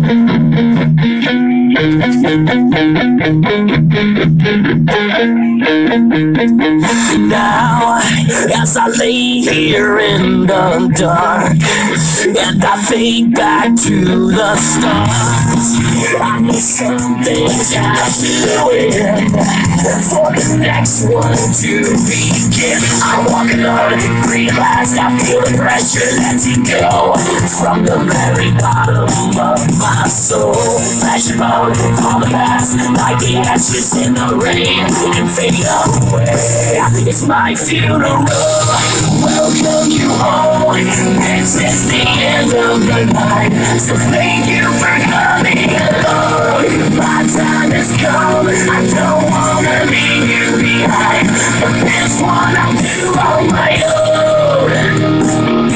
Now, as I lay here in the dark and I think back to the stars, I know something's happening for the next one to begin. I'm walking on and realized I feel the pressure letting go from the very bottom of my soul. Flashing on all the past like the ashes in the rain and fade away. It's my funeral. Welcome you home. This is the end of the night. So thank you for coming along. My time has come. I don't wanna leave you behind, but this one I'll do on my own.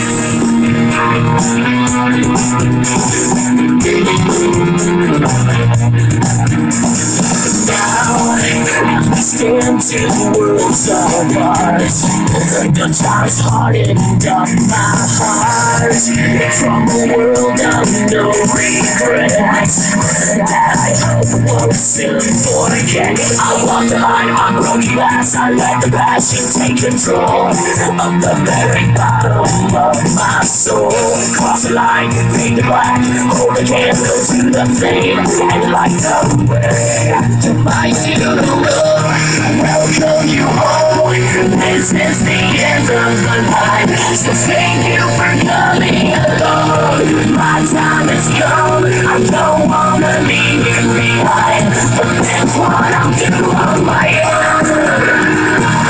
Now, as we stand two worlds apart, the time's hardened up my heart from a world of no regrets that I hope won't soon forget. I walk behind my broken glass. I let the passion take control of the very bottom of my soul. Cross the line, paint the black, hold the candle to the flame, and light the way to my funeral. Welcome you home. This is the end of the line. So thank you for coming along. My time has come. I don't wanna leave you behind, but that's what I'll do on my own.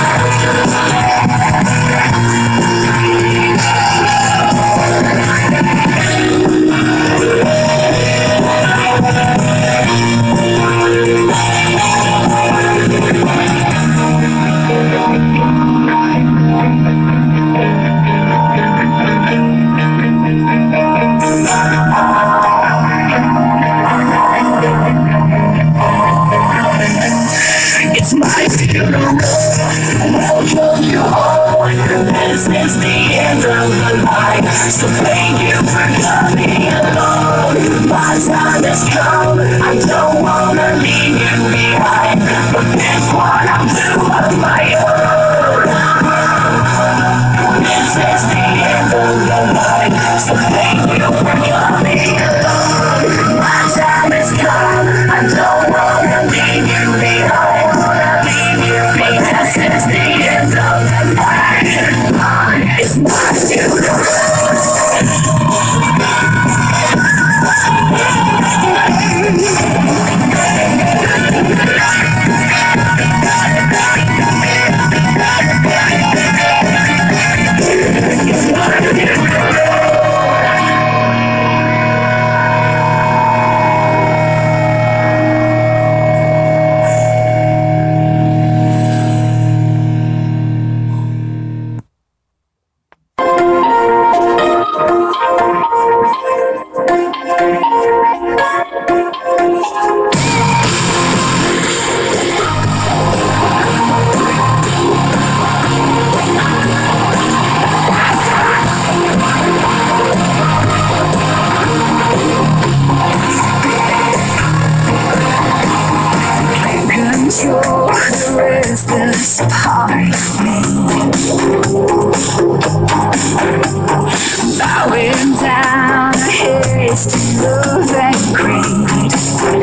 It's my funeral. Welcome you home. This is the end of the line. So thank you for coming along. My time has come. I don't wanna leave you behind, but this one I'll do on my own. This is the end of the line. So thank you for coming along. My time has come. I don't wanna leave you behind. This is the end of the line. It's my funeral. This part of me, bowing down, haste to love and greed.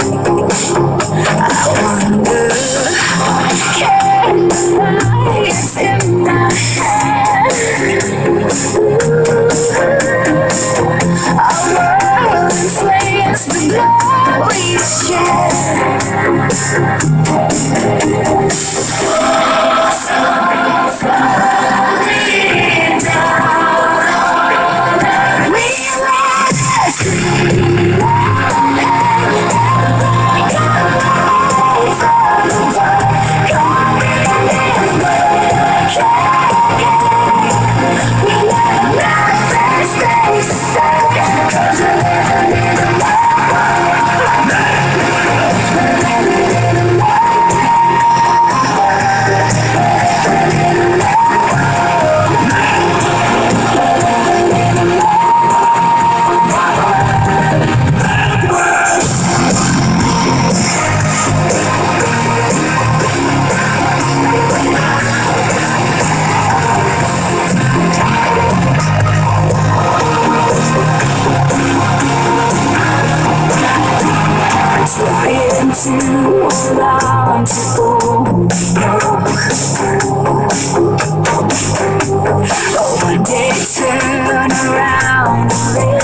I wonder, can lights in my head? Our world inflames the blood we shed. We Oh, one day turn around.